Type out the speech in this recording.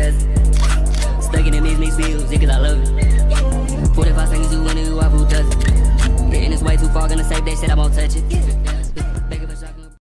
yes. Stuck in these mixed feels, yeah, cause I love it. 45 seconds to win it.